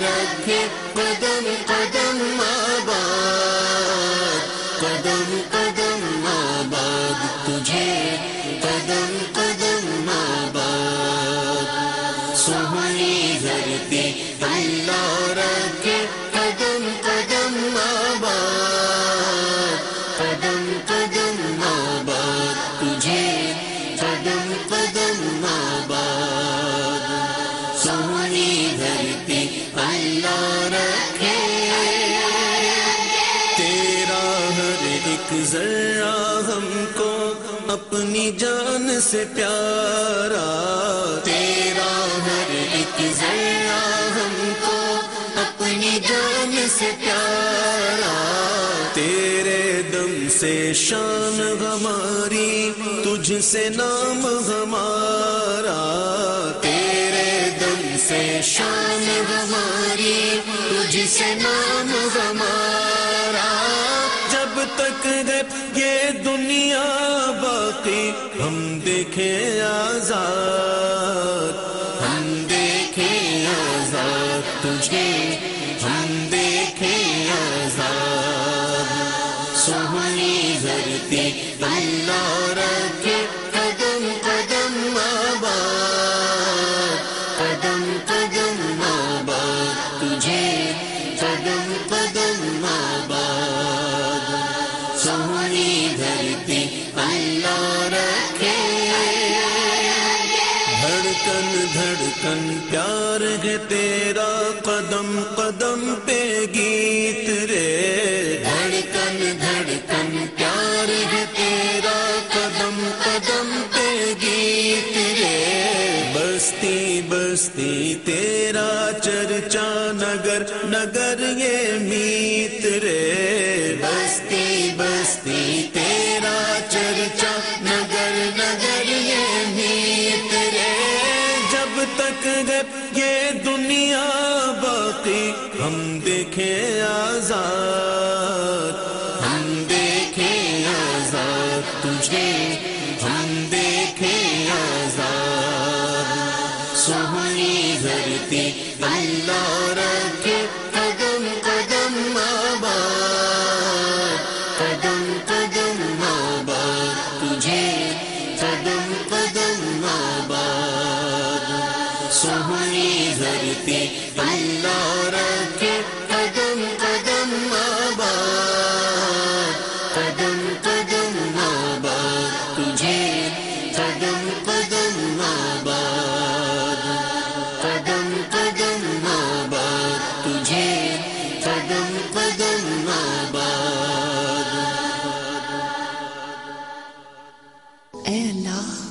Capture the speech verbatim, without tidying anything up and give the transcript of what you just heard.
رکھے قدم قدم آباد، قدم قدم آباد تجھے قدم قدم آباد، سہنی دھرتی اللہ رکھے قدم قدم آباد، قدم قدم آباد تجھے قدم قدم آباد، سہنی دھرتی اللہ رکھے، تیرا ہر ایک ذرہ ہم کو اپنی جان سے پیارا، تیرا ہر ایک ذرہ ہم کو اپنی جان سے پیارا، تیرے دم سے شان ہماری، تجھ سے نام ہمارا، تیرے دم سے شان ہماری، تجھ سے نام ہمارا، جب تک ہے یہ دنیا باقی ہم دیکھیں آزاد، ہم دیکھیں آزاد تجھے، ہم دیکھیں آزاد، سہنی دھرتی اللہ رکھے قدم قدم آباد، قدم قدم آباد تجھے قدم قدم آباد، سہنی دھرتی اللہ رکھے، دھڑکن دھڑکن پیار ہے تیرا قدم قدم پہ گیت رے، دھڑکن دھڑکن پیار ہے تیرا قدم قدم پہ گیت رے، بستی بستی تیرا چرچا، نگر نگر یہ میت رے، بستی بستی تیرا چرچا، نگر نگر یہ میت رے، جب تک ہے یہ دنیا باقی ہم دیکھیں آزاد، ہم دیکھیں آزاد تجھے، ہم دیکھیں آزاد، سہنی دھرتی اللہ رکھے قدم قدم آباد، قدم قدم آباد تجھے قدم قدم آباد، سہنی دھرتی اللہ رکھے قدم قدم آباد، قدم قدم آباد تجھے قدم قدم آباد، قدم قدم آباد تجھے قدم قدم آباد۔ اے اللہ